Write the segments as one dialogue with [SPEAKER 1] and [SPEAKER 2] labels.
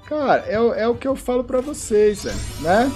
[SPEAKER 1] Cara, é o que eu falo pra vocês, velho, né?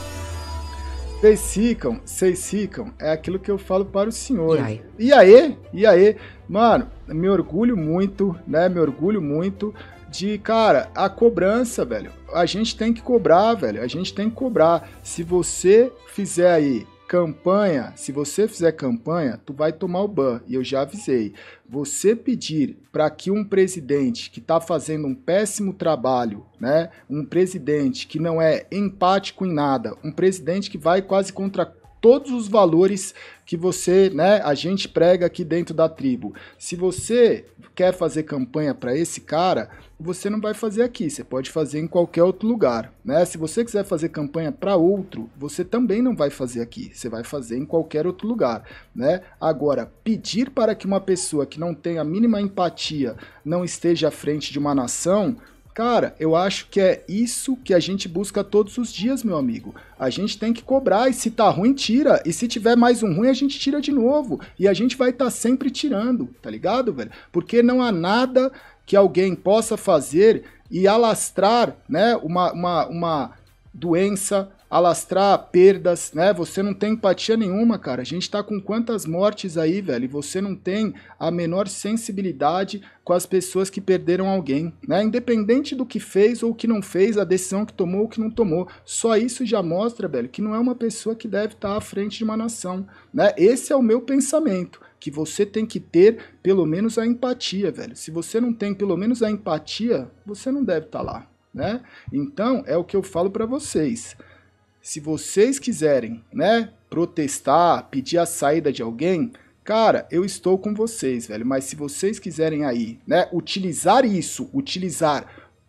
[SPEAKER 1] Vocês ficam, é aquilo que eu falo para os senhores. E aí? E aí? Mano, me orgulho muito, né? Me orgulho muito de, cara, a cobrança, velho. A gente tem que cobrar, velho. A gente tem que cobrar. Se você fizer aí campanha, se você fizer campanha, tu vai tomar o ban. E eu já avisei. Você pedir para que um presidente que está fazendo um péssimo trabalho, né, um presidente que não é empático em nada, um presidente que vai quase contra todos os valores que você, né, a gente prega aqui dentro da tribo. Se você quer fazer campanha para esse cara, você não vai fazer aqui, você pode fazer em qualquer outro lugar, né? Se você quiser fazer campanha para outro, você também não vai fazer aqui, você vai fazer em qualquer outro lugar, né? Agora, pedir para que uma pessoa que não tem a mínima empatia não esteja à frente de uma nação, cara, eu acho que é isso que a gente busca todos os dias, meu amigo. A gente tem que cobrar, e se tá ruim, tira. E se tiver mais um ruim, a gente tira de novo. E a gente vai estar sempre tirando, tá ligado, velho? Porque não há nada que alguém possa fazer e alastrar, né, uma doença, alastrar perdas, né? Você não tem empatia nenhuma, cara. A gente tá com quantas mortes aí, velho, e você não tem a menor sensibilidade com as pessoas que perderam alguém, né? Independente do que fez ou que não fez, a decisão que tomou ou que não tomou. Só isso já mostra, velho, que não é uma pessoa que deve estar à frente de uma nação, né? Esse é o meu pensamento, que você tem que ter pelo menos a empatia, velho. Se você não tem pelo menos a empatia, você não deve estar lá, né? Então, é o que eu falo para vocês. Se vocês quiserem, né, protestar, pedir a saída de alguém, cara, eu estou com vocês, velho. Mas se vocês quiserem aí, né, utilizar isso, utilizar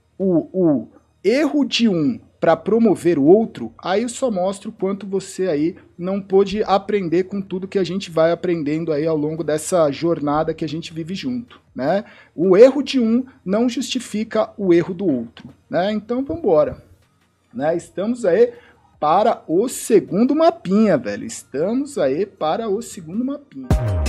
[SPEAKER 1] o erro de um para promover o outro, aí eu só mostro o quanto você aí não pôde aprender com tudo que a gente vai aprendendo aí ao longo dessa jornada que a gente vive junto, né? O erro de um não justifica o erro do outro, né? Então, vambora, né? Estamos aí para o segundo mapinha, velho. Estamos aí para o segundo mapinha.